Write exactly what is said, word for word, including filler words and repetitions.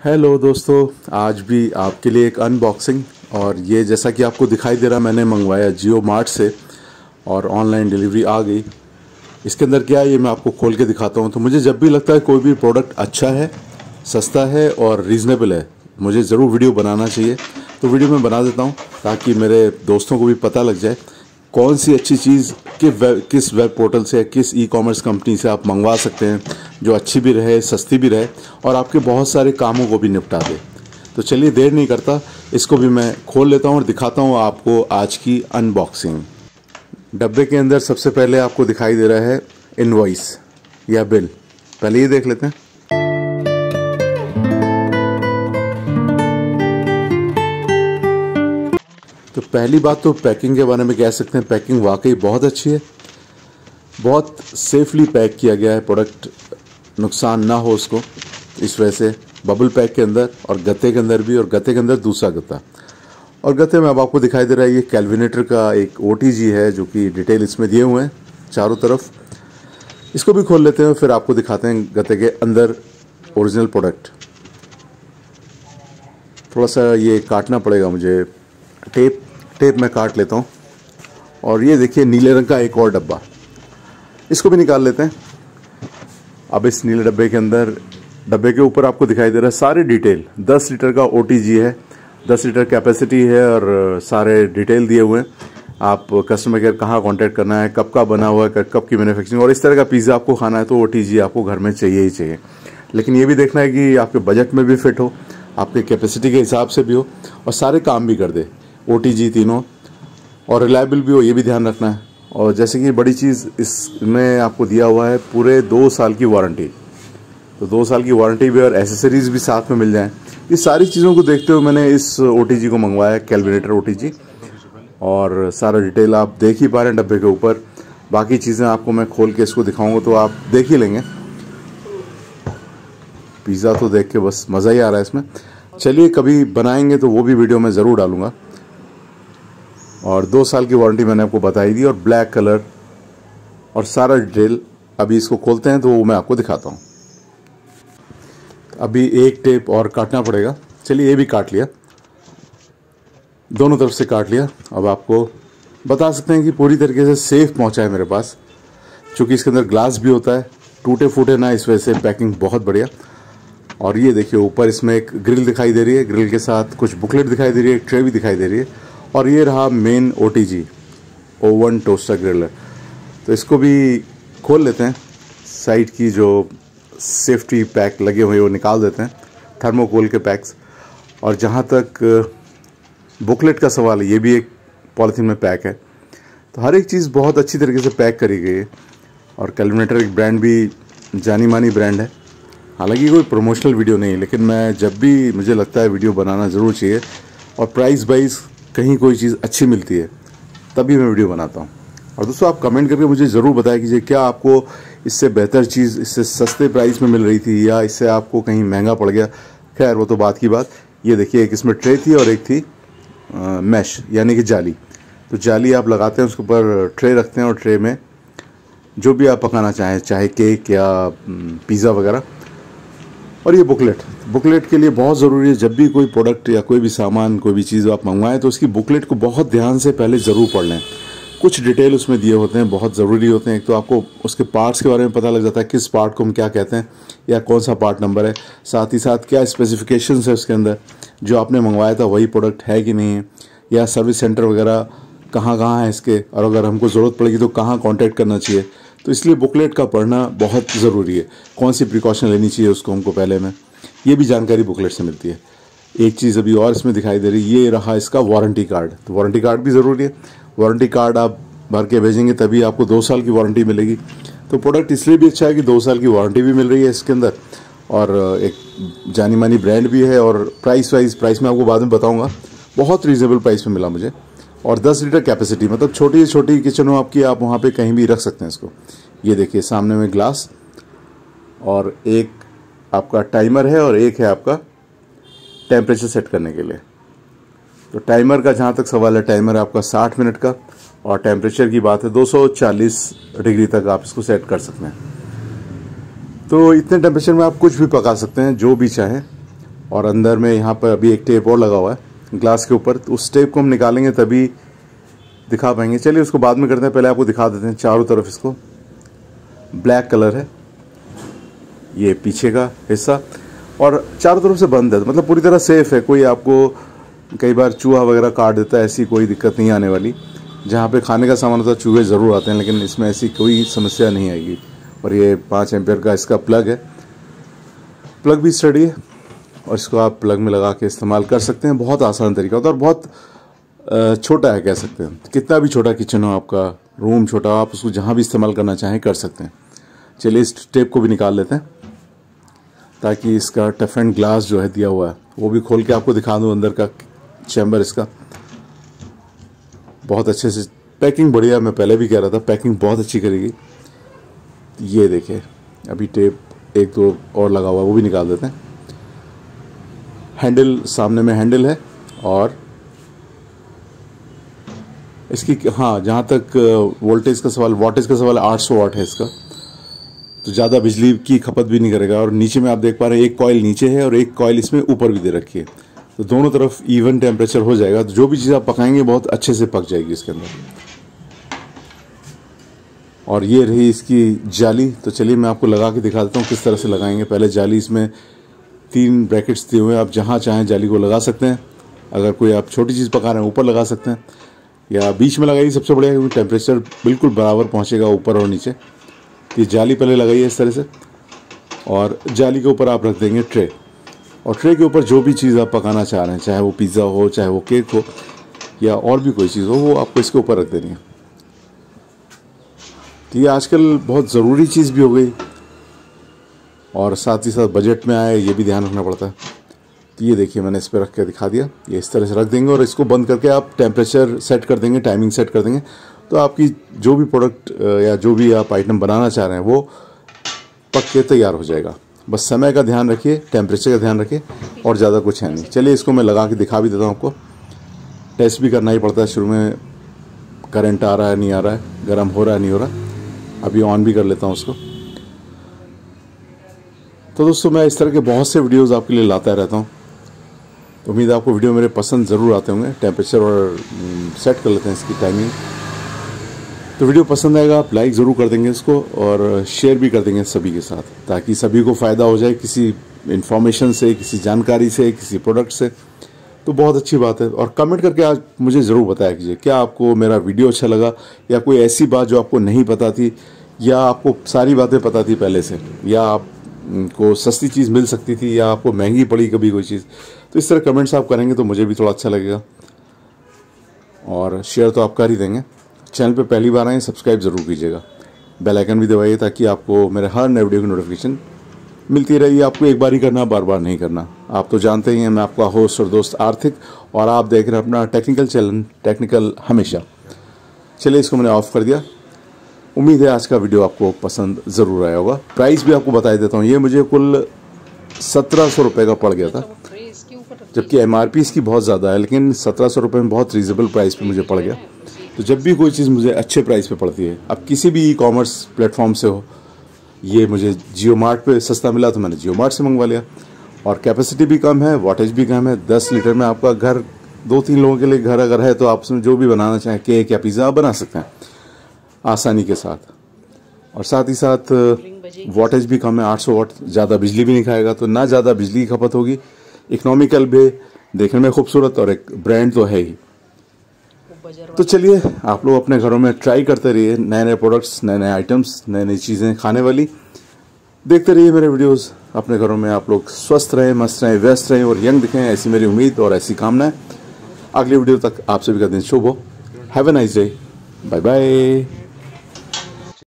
Hello दोस्तों, आज भी आपके लिए एक अनबॉक्सिंग। और ये जैसा कि आपको दिखाई दे रहा, मैंने मंगवाया जियो मार्ट से और ऑनलाइन डिलीवरी आ गई। इसके अंदर क्या है ये मैं आपको खोल के दिखाता हूँ। तो मुझे जब भी लगता है कोई भी प्रोडक्ट अच्छा है, सस्ता है और रीज़नेबल है, मुझे ज़रूर वीडियो बनाना चाहिए। तो वीडियो मैं बना देता हूँ ताकि मेरे दोस्तों को भी पता लग जाए कौन सी अच्छी चीज़ कि वेब किस वेब पोर्टल से, किस ई कॉमर्स कंपनी से आप मंगवा सकते हैं जो अच्छी भी रहे, सस्ती भी रहे और आपके बहुत सारे कामों को भी निपटा दे। तो चलिए देर नहीं करता, इसको भी मैं खोल लेता हूँ और दिखाता हूँ आपको आज की अनबॉक्सिंग। डब्बे के अंदर सबसे पहले आपको दिखाई दे रहा है इनवॉइस या बिल। पहले ये देख लेते हैं। तो पहली बात तो पैकिंग के बारे में कह सकते हैं, पैकिंग वाकई बहुत अच्छी है। बहुत सेफली पैक किया गया है, प्रोडक्ट नुकसान ना हो उसको, इस वजह से बबल पैक के अंदर और गत्ते के अंदर भी, और गत्ते के अंदर दूसरा गत्ता। और गत्ते में अब आपको दिखाई दे रहा है ये कैलविनेटर का एक ओ टी जी है जो कि डिटेल इसमें दिए हुए हैं चारों तरफ। इसको भी खोल लेते हैं फिर आपको दिखाते हैं गत्ते के अंदर ओरिजिनल प्रोडक्ट। थोड़ा सा ये काटना पड़ेगा मुझे, टेप टेप मैं काट लेता हूँ। और ये देखिए नीले रंग का एक और डब्बा, इसको भी निकाल लेते हैं। अब इस नीले डब्बे के अंदर, डब्बे के ऊपर आपको दिखाई दे रहा है सारे डिटेल। दस लीटर का ओ टी जी है, दस लीटर कैपेसिटी है और सारे डिटेल दिए हुए हैं। आप कस्टमर केयर कहाँ कांटेक्ट करना है, कब का बना हुआ है, कब की मैन्युफैक्चरिंग, और इस तरह का पिज़्ज़ा आपको खाना है तो ओ टी जी आपको घर में चाहिए ही चाहिए। लेकिन ये भी देखना है कि आपके बजट में भी फिट हो, आपके कैपेसिटी के हिसाब से भी हो और सारे काम भी कर दे ओ टी जी तीनों, और रिलायबल भी हो, ये भी ध्यान रखना है। और जैसे कि बड़ी चीज़ इसमें आपको दिया हुआ है पूरे दो साल की वारंटी। तो दो साल की वारंटी भी और एसेसरीज भी साथ में मिल जाएं। इस सारी चीज़ों को देखते हुए मैंने इस ओ टी जी को मंगवाया, कैलविनेटर ओ टी जी। और सारा डिटेल आप देख ही पा रहे हैं डब्बे के ऊपर। बाकी चीज़ें आपको मैं खोल के इसको दिखाऊंगा तो आप देख ही लेंगे। पिज़्ज़ा तो देख के बस मज़ा ही आ रहा है इसमें। चलिए कभी बनाएंगे तो वो भी वीडियो में ज़रूर डालूंगा। और दो साल की वारंटी मैंने आपको बताई दी, और ब्लैक कलर और सारा डिटेल। अभी इसको खोलते हैं तो वो मैं आपको दिखाता हूँ। अभी एक टेप और काटना पड़ेगा। चलिए ये भी काट लिया, दोनों तरफ से काट लिया। अब आपको बता सकते हैं कि पूरी तरीके से सेफ पहुँचा है मेरे पास, क्योंकि इसके अंदर ग्लास भी होता है, टूटे फूटे ना, इस वजह से पैकिंग बहुत बढ़िया। और ये देखिए ऊपर इसमें एक ग्रिल दिखाई दे रही है, ग्रिल के साथ कुछ बुकलेट दिखाई दे रही है, एक ट्रे भी दिखाई दे रही है। और ये रहा main O T G, oven toaster griller. तो इसको भी खोल लेते हैं। साइड की जो सेफ्टी पैक लगे हुए वो निकाल देते हैं, थर्मोकोल के पैक्स। और जहाँ तक बुकलेट का सवाल है, ये भी एक पॉलीथीन में पैक है। तो हर एक चीज़ बहुत अच्छी तरीके से पैक करी गई है। और कैलविनेटर एक ब्रांड भी जानी मानी ब्रांड है। हालांकि कोई प्रमोशनल वीडियो नहीं है, लेकिन मैं जब भी मुझे लगता है वीडियो बनाना ज़रूर चाहिए, और प्राइस वाइज कहीं कोई चीज़ अच्छी मिलती है तभी मैं वीडियो बनाता हूँ। और दोस्तों आप कमेंट करके मुझे ज़रूर बताया कीजिए, क्या आपको इससे बेहतर चीज़ इससे सस्ते प्राइस में मिल रही थी या इससे आपको कहीं महंगा पड़ गया। खैर वो तो बात की बात। ये देखिए एक इसमें ट्रे थी और एक थी आ, मैश यानी कि जाली। तो जाली आप लगाते हैं, उसके ऊपर ट्रे रखते हैं और ट्रे में जो भी आप पकाना चाहें, चाहे केक या पिज़्ज़ा वगैरह। और ये बुकलेट बुकलेट के लिए बहुत ज़रूरी है। जब भी कोई प्रोडक्ट या कोई भी सामान, कोई भी चीज़ आप मंगवाएं तो उसकी बुकलेट को बहुत ध्यान से पहले ज़रूर पढ़ लें। कुछ डिटेल उसमें दिए होते हैं, बहुत ज़रूरी होते हैं। एक तो आपको उसके पार्ट्स के बारे में पता लग जाता है, किस पार्ट को हम क्या कहते हैं या कौन सा पार्ट नंबर है। साथ ही साथ क्या स्पेसिफिकेशंस है उसके अंदर, जो आपने मंगवाया था वही प्रोडक्ट है कि नहीं है, या सर्विस सेंटर वगैरह कहाँ कहाँ है इसके, और अगर हमको ज़रूरत पड़ेगी तो कहाँ कॉन्टैक्ट करना चाहिए। तो इसलिए बुकलेट का पढ़ना बहुत ज़रूरी है। कौन सी प्रिकॉशन लेनी चाहिए उसको हमको पहले में, ये भी जानकारी बुकलेट से मिलती है। एक चीज़ अभी और इसमें दिखाई दे रही है, ये रहा इसका वारंटी कार्ड। तो वारंटी कार्ड भी ज़रूरी है। वारंटी कार्ड आप भर के भेजेंगे तभी आपको दो साल की वारंटी मिलेगी। तो प्रोडक्ट इसलिए भी अच्छा है कि दो साल की वारंटी भी मिल रही है इसके अंदर, और एक जानी मानी ब्रांड भी है। और प्राइस वाइज प्राइस मैं आपको बाद में बताऊँगा, बहुत रीजनेबल प्राइस में मिला मुझे। और दस लीटर कैपेसिटी, मतलब छोटी से छोटी किचन हो आपकी, आप वहाँ पर कहीं भी रख सकते हैं इसको। ये देखिए सामने में ग्लास, और एक आपका टाइमर है और एक है आपका टेम्परेचर सेट करने के लिए। तो टाइमर का जहाँ तक सवाल है, टाइमर आपका साठ मिनट का, और टेम्परेचर की बात है दो सौ चालीस डिग्री तक आप इसको सेट कर सकते हैं। तो इतने टेम्परेचर में आप कुछ भी पका सकते हैं, जो भी चाहें। और अंदर में यहाँ पर अभी एक टेप और लगा हुआ है ग्लास के ऊपर, तो उस टेप को हम निकालेंगे तभी दिखा पाएंगे। चलिए उसको बाद में करते हैं, पहले आपको दिखा देते हैं चारों तरफ। इसको ब्लैक कलर है ये पीछे का हिस्सा और चारों तरफ से बंद है, मतलब पूरी तरह सेफ है। कोई आपको कई बार चूहा वगैरह काट देता है, ऐसी कोई दिक्कत नहीं आने वाली। जहाँ पे खाने का सामान होता है चूहे ज़रूर आते हैं, लेकिन इसमें ऐसी कोई समस्या नहीं आएगी। और ये पाँच एम्पियर का इसका प्लग है, प्लग भी स्टडी है और इसको आप प्लग में लगा के इस्तेमाल कर सकते हैं। बहुत आसान तरीका होता है और बहुत छोटा है, कह सकते हैं। कितना भी छोटा किचन हो आपका, रूम छोटा हो, आप उसको जहाँ भी इस्तेमाल करना चाहें कर सकते हैं। चलिए इस टेप को भी निकाल लेते हैं ताकि इसका टफ एंड ग्लास जो है दिया हुआ है वो भी खोल के आपको दिखा दूँ। अंदर का चैम्बर इसका बहुत अच्छे से पैकिंग बढ़िया, मैं पहले भी कह रहा था पैकिंग बहुत अच्छी करेगी। ये देखिए अभी टेप एक दो और लगा हुआ है, वो भी निकाल देते हैं। हैंडल सामने में हैंडल है और इसकी हाँ जहाँ तक वोल्टेज का सवाल, वाटेज का सवाल, आठ सौ वाट है इसका, तो ज़्यादा बिजली की खपत भी नहीं करेगा। और नीचे में आप देख पा रहे हैं एक कॉइल नीचे है और एक कॉइल इसमें ऊपर भी दे रखी है, तो दोनों तरफ इवन टेम्परेचर हो जाएगा। तो जो भी चीज़ आप पकाएंगे बहुत अच्छे से पक जाएगी इसके अंदर। और ये रही इसकी जाली, तो चलिए मैं आपको लगा के दिखा देता हूँ किस तरह से लगाएंगे। पहले जाली, इसमें तीन ब्रैकेट्स दिए हुए हैं, आप जहाँ चाहें जाली को लगा सकते हैं। अगर कोई आप छोटी चीज़ पका रहे हैं ऊपर लगा सकते हैं या बीच में लगाइए, सबसे बढ़िया, क्योंकि टेम्परेचर बिल्कुल बराबर पहुँचेगा ऊपर और नीचे। ये जाली पहले लगाइए इस तरह से और जाली के ऊपर आप रख देंगे ट्रे, और ट्रे के ऊपर जो भी चीज़ आप पकाना चाह रहे हैं, चाहे वो पिज़्ज़ा हो, चाहे वो केक हो या और भी कोई चीज़ हो, वो आपको इसके ऊपर रख देनी है। तो ये आजकल बहुत ज़रूरी चीज़ भी हो गई और साथ ही साथ बजट में आए, ये भी ध्यान रखना पड़ता है। तो ये देखिए मैंने इस पर रख के दिखा दिया, ये इस तरह से रख देंगे और इसको बंद करके आप टेम्परेचर सेट कर देंगे, टाइमिंग सेट कर देंगे, तो आपकी जो भी प्रोडक्ट या जो भी आप आइटम बनाना चाह रहे हैं वो पक के तैयार हो जाएगा। बस समय का ध्यान रखिए, टेम्परेचर का ध्यान रखिए और ज़्यादा कुछ है नहीं। चलिए इसको मैं लगा के दिखा भी देता हूँ आपको। टेस्ट भी करना ही पड़ता है शुरू में, करंट आ रहा है नहीं आ रहा है, गर्म हो रहा है नहीं हो रहा। अभी ऑन भी कर लेता हूँ उसको। तो दोस्तों मैं इस तरह के बहुत से वीडियोज़ आपके लिए लाता रहता हूँ, तो उम्मीद है आपको वीडियो मेरे पसंद ज़रूर आते होंगे। टेम्परेचर और सेट कर लेते हैं इसकी टाइमिंग। तो वीडियो पसंद आएगा आप लाइक ज़रूर कर देंगे इसको और शेयर भी कर देंगे सभी के साथ, ताकि सभी को फ़ायदा हो जाए किसी इन्फॉर्मेशन से, किसी जानकारी से, किसी प्रोडक्ट से। तो बहुत अच्छी बात है। और कमेंट करके आज मुझे ज़रूर बताया कीजिए क्या आपको मेरा वीडियो अच्छा लगा, या कोई ऐसी बात जो आपको नहीं पता थी, या आपको सारी बातें पता थी पहले से, या आपको सस्ती चीज़ मिल सकती थी, या आपको महंगी पड़ी कभी कोई चीज़। तो इस तरह कमेंट्स आप करेंगे तो मुझे भी थोड़ा अच्छा लगेगा। और शेयर तो आप कर ही देंगे। चैनल पे पहली बार आए सब्सक्राइब ज़रूर कीजिएगा, बेल आइकन भी दबाइए ताकि आपको मेरे हर नए वीडियो की नोटिफिकेशन मिलती रही। आपको एक बार ही करना, बार बार नहीं करना। आप तो जानते ही हैं मैं आपका होस्ट और दोस्त आर्थिक, और आप देख रहे हैं अपना टेक्निकल चैनल टेक्निकल हमेशा। चलिए इसको मैंने ऑफ कर दिया। उम्मीद है आज का वीडियो आपको पसंद ज़रूर आया होगा। प्राइस भी आपको बता देता हूँ, ये मुझे कुल सत्रह सौ रुपये का पड़ गया था, जबकि एम आर पी इसकी बहुत ज़्यादा है, लेकिन सत्रह सौ रुपये में बहुत रीजनेबल प्राइस पे मुझे पड़ गया। तो जब भी कोई चीज़ मुझे अच्छे प्राइस पे पड़ती है, अब किसी भी ई कॉमर्स प्लेटफॉर्म से हो, ये मुझे जियो मार्ट पे सस्ता मिला तो मैंने जियो मार्ट से मंगवा लिया। और कैपेसिटी भी कम है, वाटेज भी कम है। दस लीटर में आपका घर, दो तीन लोगों के लिए घर अगर है तो आप उसमें जो भी बनाना चाहें, केक या पिज़्ज़ा, आप बना सकते हैं आसानी के साथ। और साथ ही साथ वाटेज भी कम है, आठ सौ वाट, ज़्यादा बिजली भी नहीं खाएगा, तो ना ज़्यादा बिजली की खपत होगी, इकोनॉमिकल भी, देखने में खूबसूरत, और एक ब्रांड तो है ही। तो चलिए आप लोग अपने घरों में ट्राई करते रहिए नए नए प्रोडक्ट्स, नए नए आइटम्स, नई नई चीज़ें खाने वाली। देखते रहिए मेरे वीडियोस। अपने घरों में आप लोग स्वस्थ रहें, मस्त रहें, व्यस्त रहें और यंग दिखें, ऐसी मेरी उम्मीद और ऐसी कामना है। अगली वीडियो तक आप सभी का दिन शुभ हो। Have a nice day. Bye bye.